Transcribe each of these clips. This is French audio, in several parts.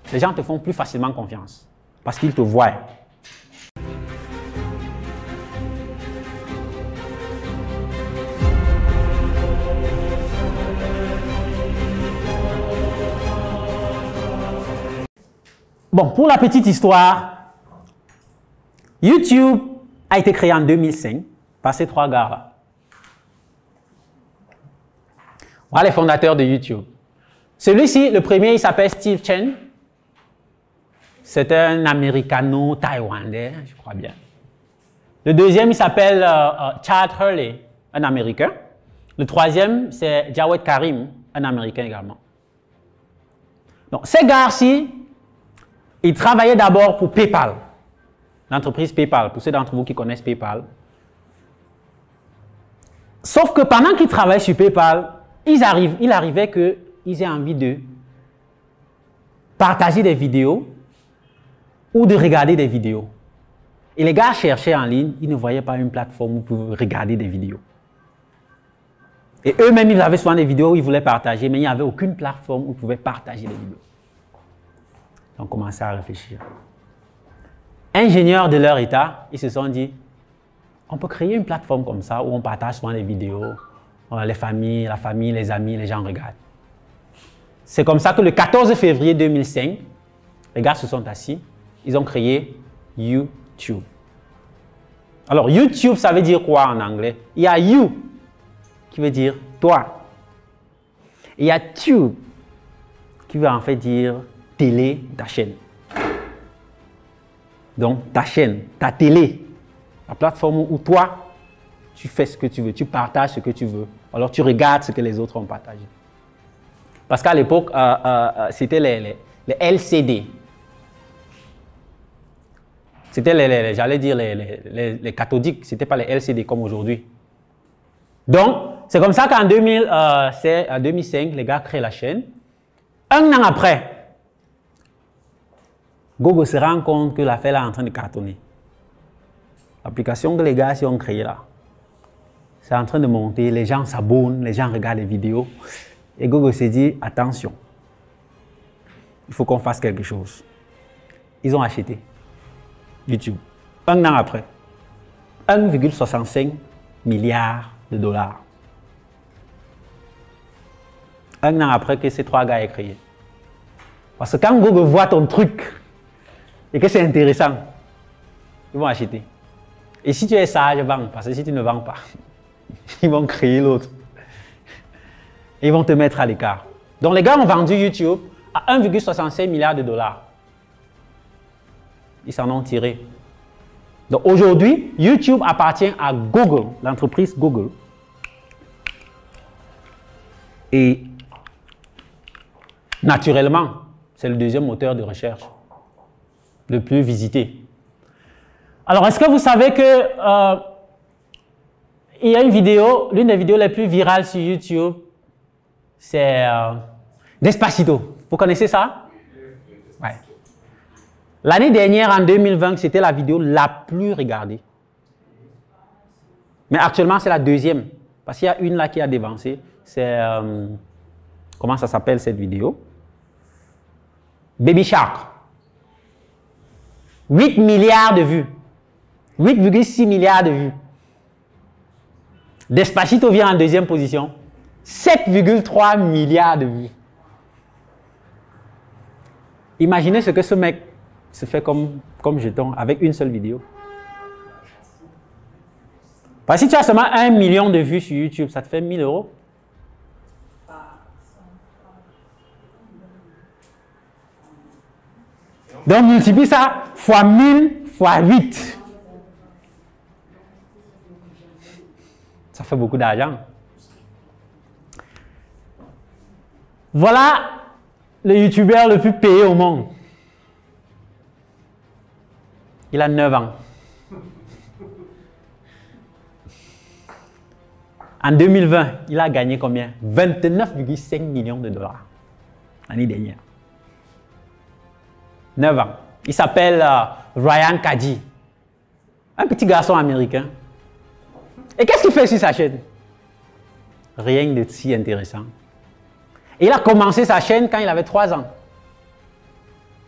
les gens te font plus facilement confiance parce qu'ils te voient. Bon, pour la petite histoire, YouTube a été créé en 2005 par ces trois gars-là. Voilà les fondateurs de YouTube. Celui-ci, le premier, il s'appelle Steve Chen. C'est un américano-taïwanais, je crois bien. Le deuxième, il s'appelle Chad Hurley, un Américain. Le troisième, c'est Jawed Karim, un Américain également. Donc, ces gars-ci, ils travaillaient d'abord pour PayPal, l'entreprise PayPal, pour ceux d'entre vous qui connaissent PayPal. Sauf que pendant qu'ils travaillaient sur PayPal, il arrivait qu'ils aient envie de partager des vidéos ou de regarder des vidéos. Et les gars cherchaient en ligne, ils ne voyaient pas une plateforme où ils pouvaient regarder des vidéos. Et eux-mêmes, ils avaient souvent des vidéos où ils voulaient partager, mais il n'y avait aucune plateforme où ils pouvaient partager des vidéos. Ils ont commencé à réfléchir. Ingénieurs de leur état, ils se sont dit, on peut créer une plateforme comme ça où on partage souvent les vidéos, la famille, les amis, les gens regardent. C'est comme ça que le 14 février 2005, les gars se sont assis, ils ont créé YouTube. Alors YouTube, ça veut dire quoi en anglais? Il y a you, qui veut dire toi. Et il y a tube, qui veut en fait dire télé, ta chaîne. Donc, ta chaîne, ta télé, la plateforme où toi, tu fais ce que tu veux, tu partages ce que tu veux. Alors, tu regardes ce que les autres ont partagé. Parce qu'à l'époque, c'était les LCD. C'était j'allais dire, les cathodiques. Ce n'était pas les LCD comme aujourd'hui. Donc, c'est comme ça qu'en 2005, les gars créent la chaîne. Un an après, Google se rend compte que l'affaire est en train de cartonner. L'application que les gars ont créée là, c'est en train de monter, les gens s'abonnent, les gens regardent les vidéos. Et Google s'est dit, attention, il faut qu'on fasse quelque chose. Ils ont acheté YouTube. Un an après, 1,65 milliard de dollars. Un an après que ces trois gars aient créé. Parce que quand Google voit ton truc, et que c'est intéressant, ils vont acheter. Et si tu es sage, vends. Parce que si tu ne vends pas, ils vont créer l'autre. Ils vont te mettre à l'écart. Donc les gars ont vendu YouTube à 1,65 milliard de dollars. Ils s'en ont tiré. Donc aujourd'hui, YouTube appartient à Google, l'entreprise Google. Et naturellement, c'est le deuxième moteur de recherche le plus visité. Alors, est-ce que vous savez que il y a une vidéo, l'une des vidéos les plus virales sur YouTube, c'est Despacito. Vous connaissez ça? Ouais. L'année dernière, en 2020, c'était la vidéo la plus regardée. Mais actuellement, c'est la deuxième. Parce qu'il y a une là qui a dévancé. C'est, comment ça s'appelle cette vidéo? Baby Shark. 8 milliards de vues. 8,6 milliards de vues. Despacito vient en deuxième position. 7,3 milliards de vues. Imaginez ce que ce mec se fait comme jeton avec une seule vidéo. Parce que si tu as seulement 1 million de vues sur YouTube, ça te fait 1 000 €. Donc, multiplie ça fois 1000 fois 8. Ça fait beaucoup d'argent. Voilà le YouTuber le plus payé au monde. Il a 9 ans. En 2020, il a gagné combien? 29,5 millions de dollars l'année dernière. 9 ans. Il s'appelle Ryan Kaji. Un petit garçon américain. Et qu'est-ce qu'il fait sur sa chaîne? Rien de si intéressant. Et il a commencé sa chaîne quand il avait 3 ans.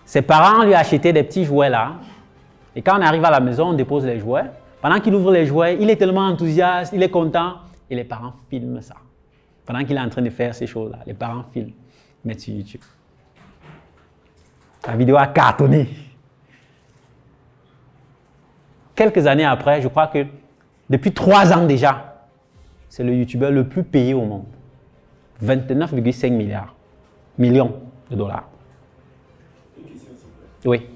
Ses parents lui achetaient des petits jouets là. Et quand on arrive à la maison, on dépose les jouets. Pendant qu'il ouvre les jouets, il est tellement enthousiaste, il est content. Et les parents filment ça. Pendant qu'il est en train de faire ces choses-là, les parents filment, mettent sur YouTube. La vidéo a cartonné. Quelques années après, je crois que depuis 3 ans déjà, c'est le YouTuber le plus payé au monde. 29,5 millions de dollars. Une question, s'il vous plaît. Oui.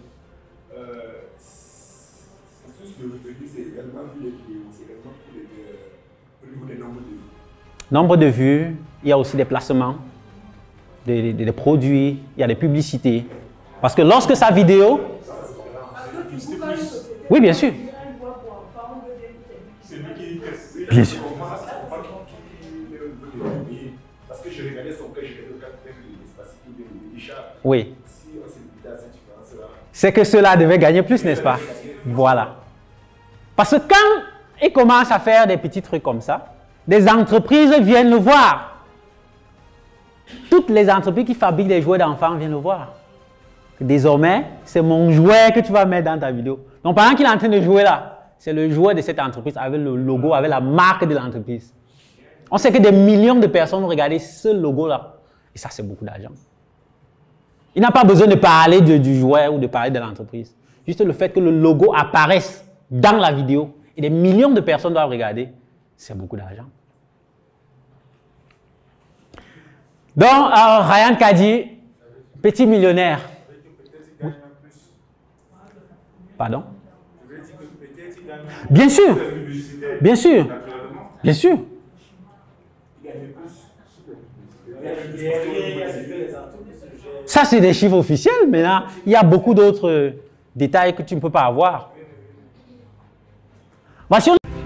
C'est tout ce que vous faites, c'est également vu les vidéos, c'est également au niveau des nombres de vues. Nombre de vues, il y a aussi des placements, des produits, il y a des publicités. Parce que lorsque sa vidéo... Oui, bien sûr. C'est lui qui teste. Bien sûr. Parce que je regardais son cas, je regardais le cas de Despacito, de Richard. Oui. Si on s'est limité à cette différence-là. C'est que ceux-là devaient gagner plus, n'est-ce pas? Voilà. Parce que quand il commence à faire des petits trucs comme ça, des entreprises viennent le voir. Toutes les entreprises qui fabriquent des jouets d'enfants viennent le voir. Désormais, c'est mon jouet que tu vas mettre dans ta vidéo. Donc pendant qu'il est en train de jouer là, c'est le jouet de cette entreprise avec le logo, avec la marque de l'entreprise. On sait que des millions de personnes vont regarder ce logo-là. Et ça, c'est beaucoup d'argent. Il n'a pas besoin de parler du jouet ou de parler de l'entreprise. Juste le fait que le logo apparaisse dans la vidéo et des millions de personnes doivent regarder, c'est beaucoup d'argent. Donc, Ryan Kadi, petit millionnaire. Oui. Pardon? Bien sûr. Bien sûr. Bien sûr. Ça, c'est des chiffres officiels, mais là, il y a beaucoup d'autres détails que tu ne peux pas avoir. Voici